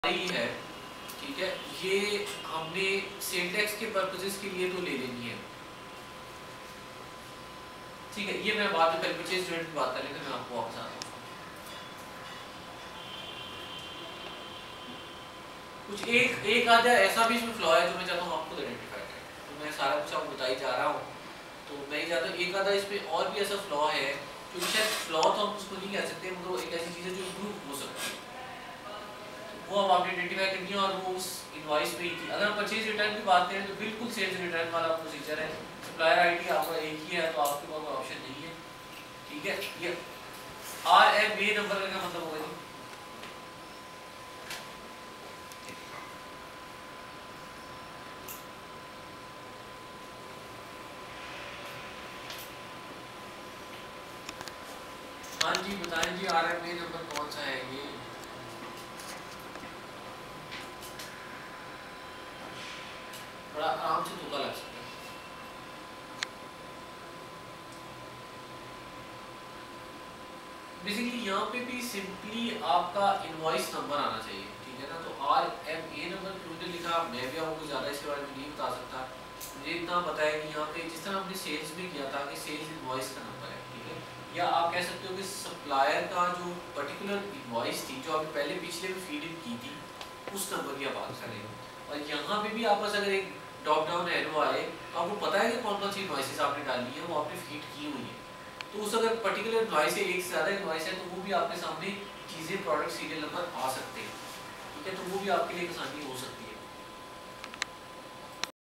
रही है, ठीक है, ये हमने सेल टैक्स के पर्पसेस के लिए तो ले लेनी है, ठीक है। ये मैं बाद में पहले परचेज यूनिट की बात कर लेकर मैं आपको वापस आता हूँ। कुछ एक आधा ऐसा भी इसमें फ्लॉ है जो मैं चाहता हूँ आपको आइडेंटिफाई करें, तो मैं सारा कुछ आपको बताई जा रहा हूँ, तो मैं ये चाहता हूँ एक आधा इसमें और भी ऐसा फ्लॉ है जो शायद फ्लॉ तो हम उसको नहीं कह सकते, मगर एक ऐसी चीज़ है जो इम्प्रूव हो सकती है, वो अब आपने आइडेंटिफाई करनी है और वो उस इनवॉइस पे ही थी। अगर हम परचेज रिटर्न की बात करें तो बिल्कुल सेल्स रिटर्न वाला प्रोसीजर है, सप्लायर आईडी आपका एक ही है तो आपके पास कोई ऑप्शन नहीं है, ठीक है। ये RMA नंबर का मतलब होगा जी, हाँ जी बताएं जी, RMA नंबर कौन सा है ये? बड़ा आराम से तुक्का लग सकता है। बेसिकली यहाँ पे भी सिंपली आपका इनवॉइस नंबर आना चाहिए, ठीक है ना। तो RMA नंबर क्यों नहीं लिखा मैं भी आपको ज़्यादा इसके बारे में नहीं बता सकता, मुझे इतना पता है कि यहाँ पे जिस तरह हमने सेल्स में किया था कि सेल्स इनवॉइस का नंबर है, ठीक है, या आप कह सकते हो कि सप्लायर का जो पर्टिकुलर इनवॉइस थी जो आपने पहले पिछले में फीड इन की थी उस नंबर की आप बात करें। और यहाँ पे भी आप बस अगर एक ड्रॉप डाउन एरो आए, आपको पता है कि कौन कौन सी इनवॉइसेस आपने डाली है, वो आपने फीड की हुई है, तो उस अगर पर्टिकुलर इनवॉइस है, एक से ज़्यादा इनवॉइस है, तो वो भी आपके सामने चीज़ें प्रोडक्ट सीरियल नंबर आ सकते हैं, ठीक है, तो वो भी आपके लिए आसानी हो सकती है।